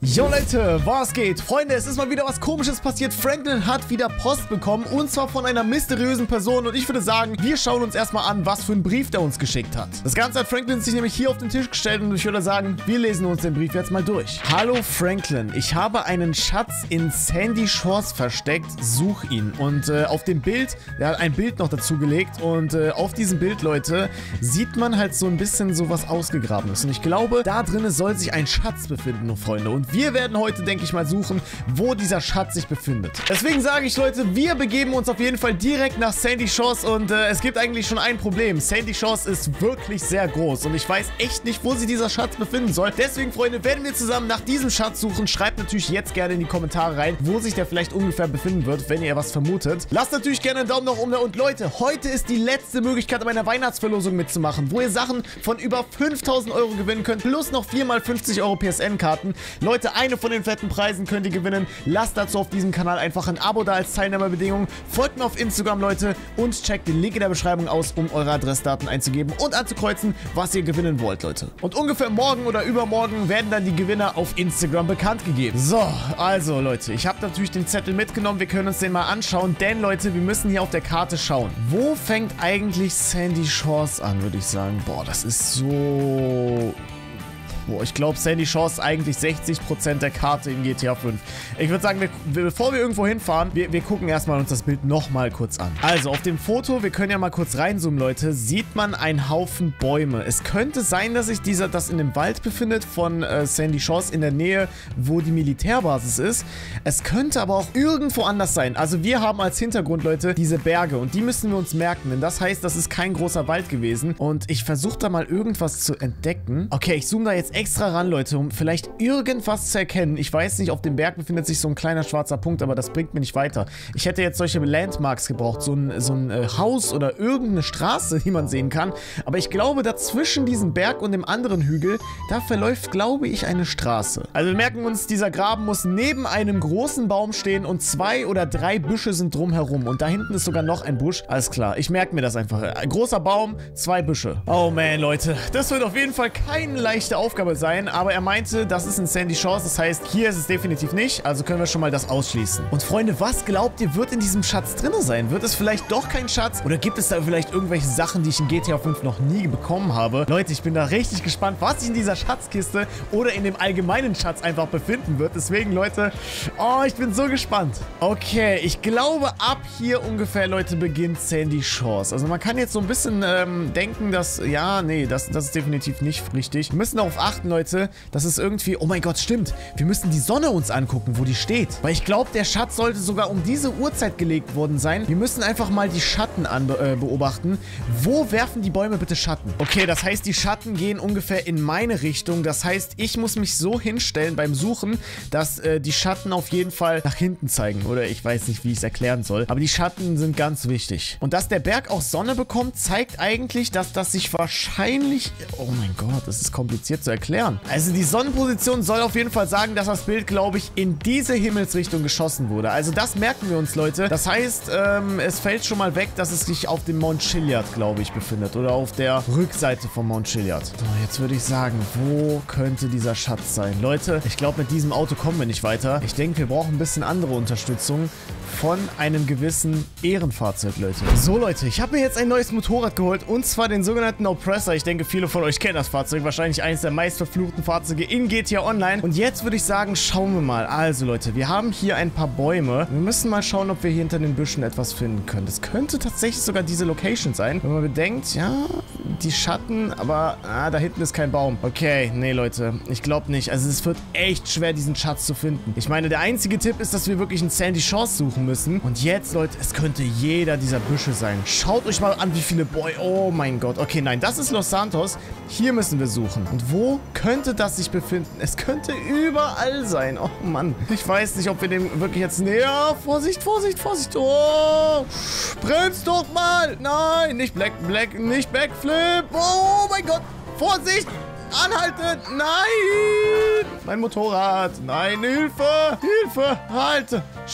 Jo Leute, was geht? Freunde, es ist mal wieder was Komisches passiert. Franklin hat wieder Post bekommen und zwar von einer mysteriösen Person und ich würde sagen, wir schauen uns erstmal an, was für einen Brief der uns geschickt hat. Das Ganze hat Franklin sich nämlich hier auf den Tisch gestellt und ich würde sagen, wir lesen uns den Brief jetzt mal durch. Hallo Franklin, ich habe einen Schatz in Sandy Shores versteckt, such ihn. Und auf dem Bild, er hat ein Bild noch dazu gelegt und auf diesem Bild, Leute, sieht man halt so ein bisschen sowas Ausgegrabenes. Und ich glaube, da drinnen soll sich ein Schatz befinden, Freunde. Und wir werden heute, denke ich mal, suchen, wo dieser Schatz sich befindet. Deswegen sage ich, Leute, wir begeben uns auf jeden Fall direkt nach Sandy Shores und es gibt eigentlich schon ein Problem. Sandy Shores ist wirklich sehr groß und ich weiß echt nicht, wo sich dieser Schatz befinden soll. Deswegen, Freunde, werden wir zusammen nach diesem Schatz suchen. Schreibt natürlich jetzt gerne in die Kommentare rein, wo sich der vielleicht ungefähr befinden wird, wenn ihr was vermutet. Lasst natürlich gerne einen Daumen nach oben da und Leute, heute ist die letzte Möglichkeit, an meiner Weihnachtsverlosung mitzumachen, wo ihr Sachen von über 5.000 € gewinnen könnt, plus noch 4 mal 50 € PSN-Karten. Leute, eine von den fetten Preisen könnt ihr gewinnen. Lasst dazu auf diesem Kanal einfach ein Abo da als Teilnahmebedingung. Folgt mir auf Instagram, Leute, und checkt den Link in der Beschreibung aus, um eure Adressdaten einzugeben und anzukreuzen, was ihr gewinnen wollt, Leute. Und ungefähr morgen oder übermorgen werden dann die Gewinner auf Instagram bekannt gegeben. So, also, Leute, ich habe natürlich den Zettel mitgenommen. Wir können uns den mal anschauen, denn, Leute, wir müssen hier auf der Karte schauen. Wo fängt eigentlich Sandy Shores an, würde ich sagen? Boah, das ist so... Boah, ich glaube, Sandy Shores ist eigentlich 60% der Karte in GTA 5. Ich würde sagen, bevor wir irgendwo hinfahren, wir gucken erstmal uns das Bild nochmal kurz an. Also, auf dem Foto, wir können ja mal kurz reinzoomen, Leute, sieht man einen Haufen Bäume. Es könnte sein, dass sich das in dem Wald befindet von Sandy Shores in der Nähe, wo die Militärbasis ist. Es könnte aber auch irgendwo anders sein. Also, wir haben als Hintergrund, Leute, diese Berge und die müssen wir uns merken, denn das heißt, das ist kein großer Wald gewesen und ich versuche da mal irgendwas zu entdecken. Okay, ich zoome da jetzt extra ran, Leute, um vielleicht irgendwas zu erkennen. Ich weiß nicht, auf dem Berg befindet sich so ein kleiner schwarzer Punkt, aber das bringt mir nicht weiter. Ich hätte jetzt solche Landmarks gebraucht, so ein Haus oder irgendeine Straße, die man sehen kann. Aber ich glaube, dazwischen diesem Berg und dem anderen Hügel, da verläuft, glaube ich, eine Straße. Also wir merken uns, dieser Graben muss neben einem großen Baum stehen und 2 oder 3 Büsche sind drumherum. Und da hinten ist sogar noch ein Busch. Alles klar, ich merke mir das einfach. Ein großer Baum, 2 Büsche. Oh man, Leute, das wird auf jeden Fall keine leichte Aufgabe sein, aber er meinte, das ist in Sandy Shores, das heißt, hier ist es definitiv nicht, also können wir schon mal das ausschließen. Und Freunde, was glaubt ihr, wird in diesem Schatz drin sein? Wird es vielleicht doch kein Schatz? Oder gibt es da vielleicht irgendwelche Sachen, die ich in GTA 5 noch nie bekommen habe? Leute, ich bin da richtig gespannt, was sich in dieser Schatzkiste oder in dem allgemeinen Schatz einfach befinden wird. Deswegen, Leute, oh, ich bin so gespannt. Okay, ich glaube, ab hier ungefähr, Leute, beginnt Sandy Shores. Also man kann jetzt so ein bisschen denken, dass, ja, nee, das ist definitiv nicht richtig. Wir müssen darauf achten, Leute, das ist irgendwie... Oh mein Gott, stimmt. Wir müssen die Sonne uns angucken, wo die steht. Weil ich glaube, der Schatz sollte sogar um diese Uhrzeit gelegt worden sein. Wir müssen einfach mal die Schatten beobachten. Wo werfen die Bäume bitte Schatten? Okay, das heißt, die Schatten gehen ungefähr in meine Richtung. Das heißt, ich muss mich so hinstellen beim Suchen, dass die Schatten auf jeden Fall nach hinten zeigen. Oder ich weiß nicht, wie ich es erklären soll. Aber die Schatten sind ganz wichtig. Und dass der Berg auch Sonne bekommt, zeigt eigentlich, dass das sich wahrscheinlich... Oh mein Gott, das ist kompliziert zu erklären. Also die Sonnenposition soll auf jeden Fall sagen, dass das Bild, glaube ich, in diese Himmelsrichtung geschossen wurde. Also das merken wir uns, Leute. Das heißt, es fällt schon mal weg, dass es sich auf dem Mount Chiliad, glaube ich, befindet. Oder auf der Rückseite vom Mount Chiliad. So, jetzt würde ich sagen, wo könnte dieser Schatz sein? Leute, ich glaube, mit diesem Auto kommen wir nicht weiter. Ich denke, wir brauchen ein bisschen andere Unterstützung von einem gewissen Ehrenfahrzeug, Leute. So, Leute, ich habe mir jetzt ein neues Motorrad geholt und zwar den sogenannten Oppressor. Ich denke, viele von euch kennen das Fahrzeug. Wahrscheinlich eines der meistverfluchten Fahrzeuge in GTA Online. Und jetzt würde ich sagen, schauen wir mal. Also, Leute, wir haben hier ein paar Bäume. Wir müssen mal schauen, ob wir hier hinter den Büschen etwas finden können. Das könnte tatsächlich sogar diese Location sein. Wenn man bedenkt, ja, die Schatten, aber da hinten ist kein Baum. Okay, nee, Leute, ich glaube nicht. Also, es wird echt schwer, diesen Schatz zu finden. Ich meine, der einzige Tipp ist, dass wir wirklich in Sandy Shores suchen müssen. Und jetzt, Leute, es könnte jeder dieser Büsche sein. Schaut euch mal an, wie viele Bäume... Oh mein Gott. Okay, nein, das ist Los Santos. Hier müssen wir suchen. Und wo könnte das sich befinden? Es könnte überall sein. Oh Mann. Ich weiß nicht, ob wir dem wirklich jetzt näher... Vorsicht, Vorsicht, Vorsicht. Oh, bremst doch mal. Nein, nicht nicht Backflip. Oh mein Gott. Vorsicht. Anhalten. Nein. Mein Motorrad. Nein, Hilfe. Hilfe. Halte. Stopp.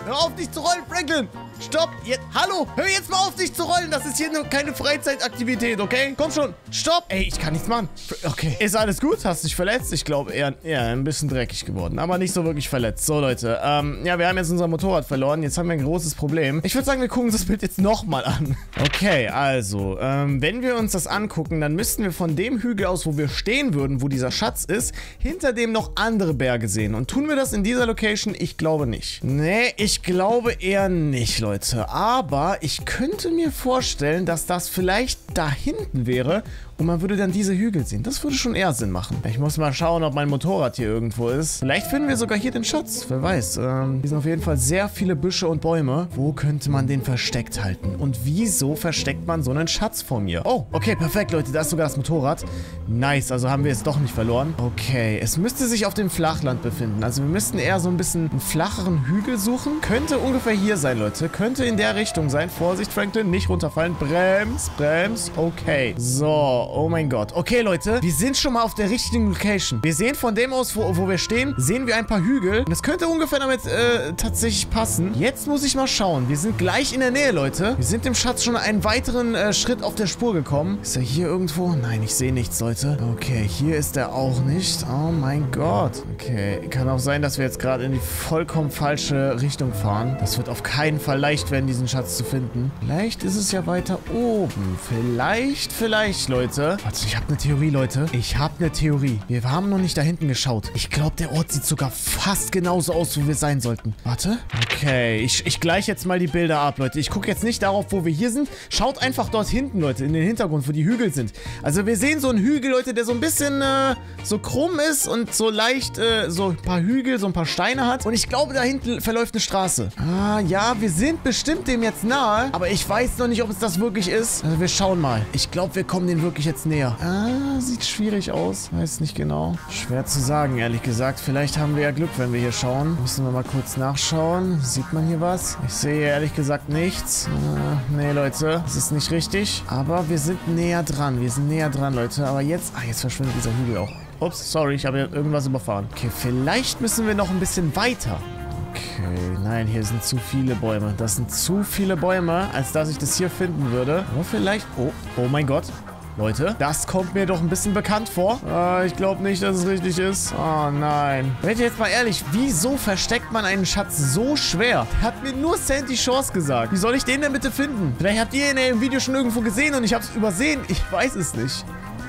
Hör auf, dich zu rollen, Franklin! Stopp! Jetzt, hallo! Hör jetzt mal auf, dich zu rollen! Das ist hier keine Freizeitaktivität, okay? Komm schon! Stopp! Ey, ich kann nichts machen. Okay. Ist alles gut? Hast du dich verletzt? Ich glaube eher ein bisschen dreckig geworden. Aber nicht so wirklich verletzt. So, Leute. Ja, wir haben jetzt unser Motorrad verloren. Jetzt haben wir ein großes Problem. Ich würde sagen, wir gucken uns das Bild jetzt nochmal an. Okay, also, wenn wir uns das angucken, dann müssten wir von dem Hügel aus, wo wir stehen würden, wo dieser Schatz ist, hinter dem noch andere Berge sehen. Und tun wir das in dieser Location? Ich glaube nicht. Nee, ich glaube eher nicht, Leute. Aber ich könnte mir vorstellen, dass das vielleicht da hinten wäre und man würde dann diese Hügel sehen. Das würde schon eher Sinn machen. Ich muss mal schauen, ob mein Motorrad hier irgendwo ist. Vielleicht finden wir sogar hier den Schatz. Wer weiß. Hier sind auf jeden Fall sehr viele Büsche und Bäume. Wo könnte man den versteckt halten? Und wieso versteckt man so einen Schatz vor mir? Oh, okay, perfekt, Leute. Da ist sogar das Motorrad. Nice, also haben wir es doch nicht verloren. Okay, es müsste sich auf dem Flachland befinden. Also wir müssten eher so ein bisschen einen flacheren Hügel suchen. Könnte ungefähr hier sein, Leute. Könnte in der Richtung sein. Vorsicht, Franklin, nicht runterfallen. Brems, Brems. Okay. So, oh mein Gott. Okay, Leute, wir sind schon mal auf der richtigen Location. Wir sehen von dem aus, wo wir stehen, sehen wir ein paar Hügel. Und es könnte ungefähr damit tatsächlich passen. Jetzt muss ich mal schauen. Wir sind gleich in der Nähe, Leute. Wir sind dem Schatz schon einen weiteren Schritt auf der Spur gekommen. Ist er hier irgendwo? Nein, ich sehe nichts, Leute. Okay, hier ist er auch nicht. Oh mein Gott. Okay, kann auch sein, dass wir jetzt gerade in die vollkommen falsche Richtung fahren. Das wird auf keinen Fall leicht werden, diesen Schatz zu finden. Vielleicht ist es ja weiter oben. Vielleicht, Leute. Warte, ich habe eine Theorie, Leute. Ich habe eine Theorie. Wir haben noch nicht da hinten geschaut. Ich glaube, der Ort sieht sogar fast genauso aus, wo wir sein sollten. Warte. Okay, ich gleiche jetzt mal die Bilder ab, Leute. Ich gucke jetzt nicht darauf, wo wir hier sind. Schaut einfach dort hinten, Leute, in den Hintergrund, wo die Hügel sind. Also wir sehen so einen Hügel, Leute, der so ein bisschen so krumm ist und so leicht so ein paar Hügel, so ein paar Steine hat. Und ich glaube, da hinten verläuft eine Straße. Ah, ja, wir sind bestimmt dem jetzt nahe. Aber ich weiß noch nicht, ob es das wirklich ist. Also wir schauen mal. Ich glaube, wir kommen den wirklich jetzt näher. Ah, sieht schwierig aus. Weiß nicht genau. Schwer zu sagen, ehrlich gesagt. Vielleicht haben wir ja Glück, wenn wir hier schauen. Müssen wir mal kurz nachschauen. Sieht man hier was? Ich sehe ehrlich gesagt nichts. Nee, Leute. Das ist nicht richtig. Aber wir sind näher dran. Wir sind näher dran, Leute. Aber jetzt... Ah, jetzt verschwindet dieser Hügel auch. Ups, sorry. Ich habe ja irgendwas überfahren. Okay, vielleicht müssen wir noch ein bisschen weiter. Okay, nein, hier sind zu viele Bäume. Das sind zu viele Bäume, als dass ich das hier finden würde. Aber vielleicht... Oh mein Gott. Leute, das kommt mir doch ein bisschen bekannt vor. Ich glaube nicht, dass es richtig ist. Oh nein. Seid ihr jetzt mal ehrlich, wieso versteckt man einen Schatz so schwer? Hat mir nur Sandy Shores gesagt. Wie soll ich den denn bitte finden? Vielleicht habt ihr ihn im Video schon irgendwo gesehen und ich habe es übersehen. Ich weiß es nicht.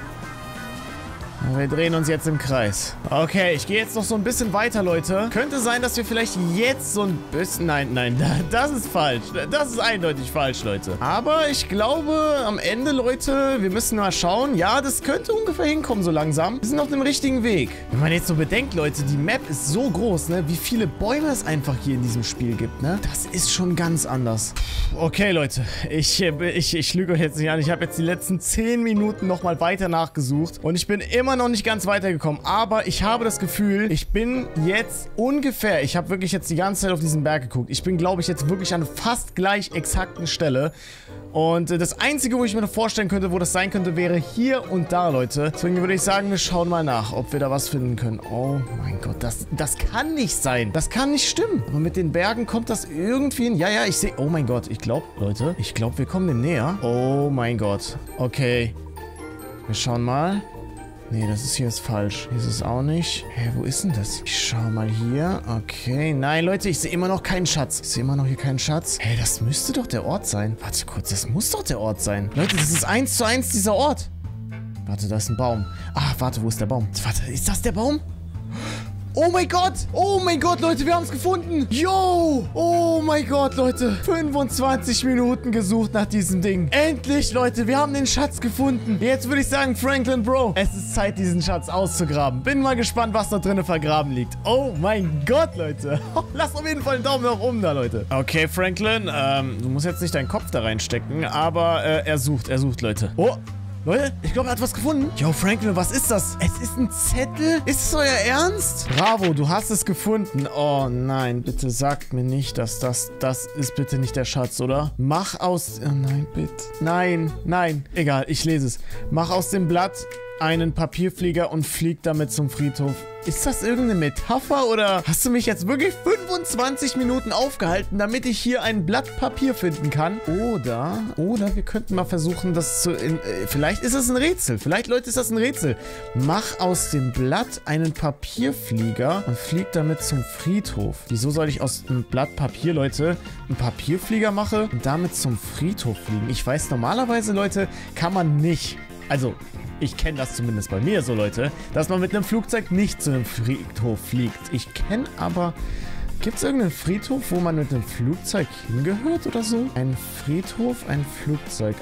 Wir drehen uns jetzt im Kreis. Okay, ich gehe jetzt noch so ein bisschen weiter, Leute. Könnte sein, dass wir vielleicht jetzt so ein bisschen... Nein, das ist falsch. Das ist eindeutig falsch, Leute. Aber ich glaube, am Ende, Leute, wir müssen mal schauen. Ja, das könnte ungefähr hinkommen so langsam. Wir sind auf dem richtigen Weg. Wenn man jetzt so bedenkt, Leute, die Map ist so groß, ne? Wie viele Bäume es einfach hier in diesem Spiel gibt, ne? Das ist schon ganz anders. Okay, Leute. Ich lüge euch jetzt nicht an. Ich habe jetzt die letzten 10 Minuten nochmal weiter nachgesucht. Und ich bin immer noch nicht ganz weitergekommen, aber ich habe das Gefühl, ich bin jetzt ungefähr, ich habe wirklich jetzt die ganze Zeit auf diesen Berg geguckt. Ich bin, glaube ich, jetzt wirklich an fast gleich exakten Stelle. Und das Einzige, wo ich mir noch vorstellen könnte, wo das sein könnte, wäre hier und da, Leute. Deswegen würde ich sagen, wir schauen mal nach, ob wir da was finden können. Oh mein Gott, das kann nicht sein. Das kann nicht stimmen. Aber mit den Bergen kommt das irgendwie hin. Ja, ich sehe... Oh mein Gott, ich glaube, Leute, wir kommen dem näher. Oh mein Gott. Okay. Wir schauen mal. Nee, das ist hier jetzt falsch. Hier ist es auch nicht. Hä, wo ist denn das? Ich schau mal hier. Okay. Nein, Leute, ich sehe immer noch keinen Schatz. Ich sehe immer noch hier keinen Schatz. Hä, das müsste doch der Ort sein. Warte kurz, das muss doch der Ort sein. Leute, das ist 1:1 dieser Ort. Warte, da ist ein Baum. Ah, warte, wo ist der Baum? Warte, ist das der Baum? Oh mein Gott! Oh mein Gott, Leute, wir haben es gefunden! Yo! Oh mein Gott, Leute! 25 Minuten gesucht nach diesem Ding. Endlich, Leute, wir haben den Schatz gefunden. Jetzt würde ich sagen, Franklin, Bro, es ist Zeit, diesen Schatz auszugraben. Bin mal gespannt, was da drinnen vergraben liegt. Oh mein Gott, Leute. Lasst auf jeden Fall einen Daumen nach oben da, Leute. Okay, Franklin, du musst jetzt nicht deinen Kopf da reinstecken, aber er sucht, Leute. Oh! Leute, ich glaube, er hat was gefunden. Yo, Franklin, was ist das? Es ist ein Zettel? Ist es euer Ernst? Bravo, du hast es gefunden. Oh nein, bitte sagt mir nicht, dass das ist bitte nicht der Schatz, oder? Mach aus... Oh nein, bitte. Nein. Egal, ich lese es. Mach aus dem Blatt einen Papierflieger und flieg damit zum Friedhof ist das irgendeine Metapher oder hast du mich jetzt wirklich 25 Minuten aufgehalten, damit ich hier ein Blatt Papier finden kann? Oder wir könnten mal versuchen, das zu... vielleicht ist das ein Rätsel. Vielleicht, Leute, ist das ein Rätsel. Mach aus dem Blatt einen Papierflieger und flieg damit zum Friedhof. Wieso soll ich aus einem Blatt Papier, Leute, einen Papierflieger machen und damit zum Friedhof fliegen? Ich weiß, normalerweise, Leute, kann man nicht... Also, ich kenne das zumindest bei mir so, Leute, dass man mit einem Flugzeug nicht zu einem Friedhof fliegt. Ich kenne aber... Gibt es irgendeinen Friedhof, wo man mit einem Flugzeug hingehört oder so? Ein Friedhof, ein Flugzeug.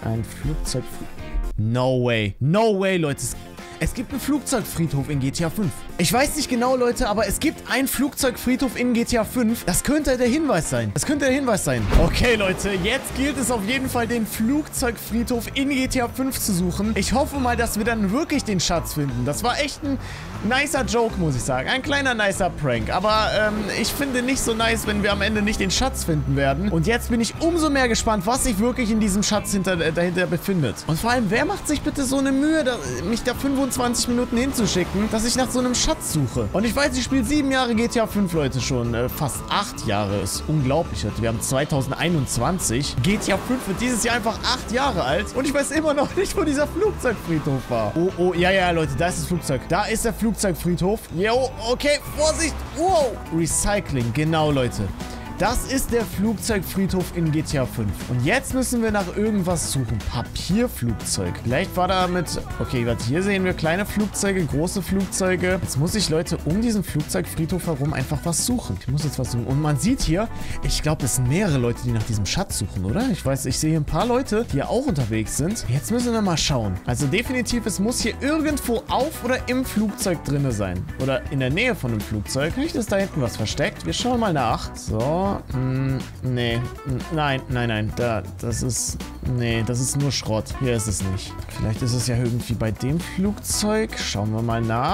No way. No way, Leute. Es gibt einen Flugzeugfriedhof in GTA 5. Ich weiß nicht genau, Leute, aber es gibt einen Flugzeugfriedhof in GTA 5. Das könnte der Hinweis sein. Okay, Leute, jetzt gilt es auf jeden Fall, den Flugzeugfriedhof in GTA 5 zu suchen. Ich hoffe mal, dass wir dann wirklich den Schatz finden. Das war echt ein nicer Joke, muss ich sagen. Ein kleiner, nicer Prank. Aber ich finde nicht so nice, wenn wir am Ende nicht den Schatz finden werden. Und jetzt bin ich umso mehr gespannt, was sich wirklich in diesem Schatz dahinter befindet. Und vor allem, wer macht sich bitte so eine Mühe, mich da 25 Minuten hinzuschicken, dass ich nach so einem Schatz suche? Und ich weiß, ich spiele 7 Jahre GTA 5, Leute, schon. Fast 8 Jahre. Ist unglaublich, Leute. Wir haben 2021. GTA 5 wird dieses Jahr einfach 8 Jahre alt. Und ich weiß immer noch nicht, wo dieser Flugzeugfriedhof war. Oh, ja, Leute, da ist das Flugzeug. Da ist der Flugzeugfriedhof. Jo, okay, Vorsicht. Wow. Recycling, genau, Leute. Das ist der Flugzeugfriedhof in GTA 5. Und jetzt müssen wir nach irgendwas suchen. Papierflugzeug. Vielleicht war da mit... Okay, warte, hier sehen wir kleine Flugzeuge, große Flugzeuge. Jetzt muss ich, Leute, um diesen Flugzeugfriedhof herum einfach was suchen. Ich muss jetzt was suchen. Und man sieht hier, ich glaube, es sind mehrere Leute, die nach diesem Schatz suchen, oder? Ich weiß, ich sehe hier ein paar Leute, die ja auch unterwegs sind. Jetzt müssen wir mal schauen. Also definitiv, es muss hier irgendwo auf oder im Flugzeug drin sein. Oder in der Nähe von dem Flugzeug. Vielleicht ist da hinten was versteckt. Wir schauen mal nach. So. Nee. Nein. Das ist nur Schrott. Hier ist es nicht. Vielleicht ist es ja irgendwie bei dem Flugzeug. Schauen wir mal nach.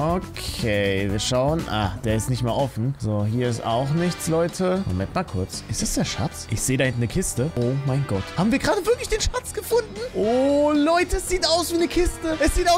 Okay, wir schauen. Ah, der ist nicht mehr offen. So, hier ist auch nichts, Leute. Moment mal kurz. Ist das der Schatz? Ich sehe da hinten eine Kiste. Oh mein Gott. Haben wir gerade wirklich den Schatz gefunden? Oh, Leute, es sieht aus wie eine Kiste.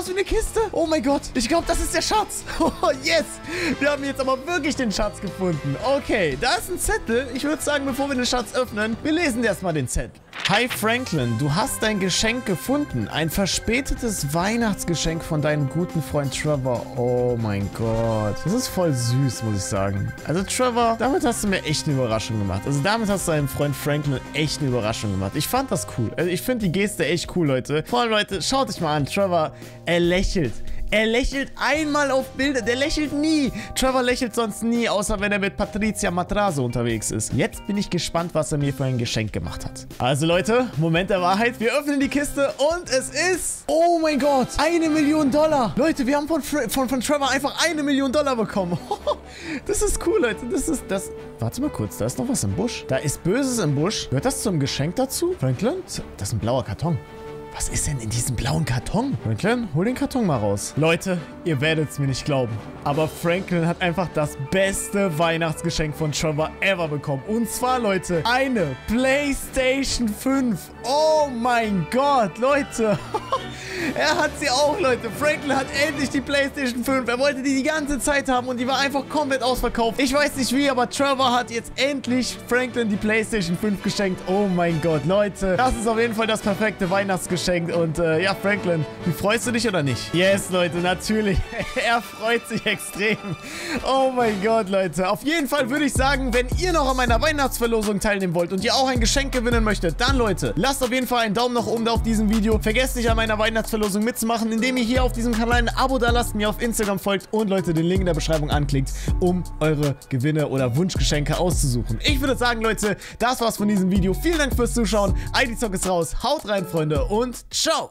Oh mein Gott. Ich glaube, das ist der Schatz. Oh, yes. Wir haben jetzt aber wirklich den Schatz gefunden. Okay, da ist ein Zettel. Ich würde sagen, bevor wir den Schatz öffnen, wir lesen erstmal den Zettel. Hi Franklin, du hast dein Geschenk gefunden. Ein verspätetes Weihnachtsgeschenk von deinem guten Freund Trevor. Oh mein Gott. Das ist voll süß, muss ich sagen. Also Trevor, damit hast du mir echt eine Überraschung gemacht. Also damit hast du deinem Freund Franklin echt eine Überraschung gemacht. Ich fand das cool. Also ich finde die Geste echt cool, Leute. Vor allem, Leute, schaut euch mal an. Trevor, er lächelt. Er lächelt einmal auf Bilder. Der lächelt nie. Trevor lächelt sonst nie, außer wenn er mit Patricia Matrazo unterwegs ist. Jetzt bin ich gespannt, was er mir für ein Geschenk gemacht hat. Also Leute, Moment der Wahrheit. Wir öffnen die Kiste und es ist... Oh mein Gott, $1 Million. Leute, wir haben von Trevor einfach $1 Million bekommen. Das ist cool, Leute. Das... Warte mal kurz, da ist noch was im Busch. Da ist Böses im Busch. Gehört das zum Geschenk dazu? Franklin? Das ist ein blauer Karton. Was ist denn in diesem blauen Karton? Franklin, hol den Karton mal raus. Leute, ihr werdet es mir nicht glauben. Aber Franklin hat einfach das beste Weihnachtsgeschenk von Trevor ever bekommen. Und zwar, Leute, eine PlayStation 5. Oh mein Gott, Leute. Er hat sie auch, Leute. Franklin hat endlich die PlayStation 5. Er wollte die ganze Zeit haben und die war einfach komplett ausverkauft. Ich weiß nicht wie, aber Trevor hat jetzt endlich Franklin die PlayStation 5 geschenkt. Oh mein Gott, Leute. Das ist auf jeden Fall das perfekte Weihnachtsgeschenk. Und ja, Franklin, wie freust du dich oder nicht? Yes, Leute, natürlich. Er freut sich extrem. Oh mein Gott, Leute. Auf jeden Fall würde ich sagen, wenn ihr noch an meiner Weihnachtsverlosung teilnehmen wollt und ihr auch ein Geschenk gewinnen möchtet, dann, Leute, lasst auf jeden Fall einen Daumen nach oben da auf diesem Video. Vergesst nicht, an meiner Weihnachtsverlosung mitzumachen, indem ihr hier auf diesem Kanal ein Abo da lasst, mir auf Instagram folgt und, Leute, den Link in der Beschreibung anklickt, um eure Gewinne oder Wunschgeschenke auszusuchen. Ich würde sagen, Leute, das war's von diesem Video. Vielen Dank fürs Zuschauen. IDzock ist raus. Haut rein, Freunde, und ciao!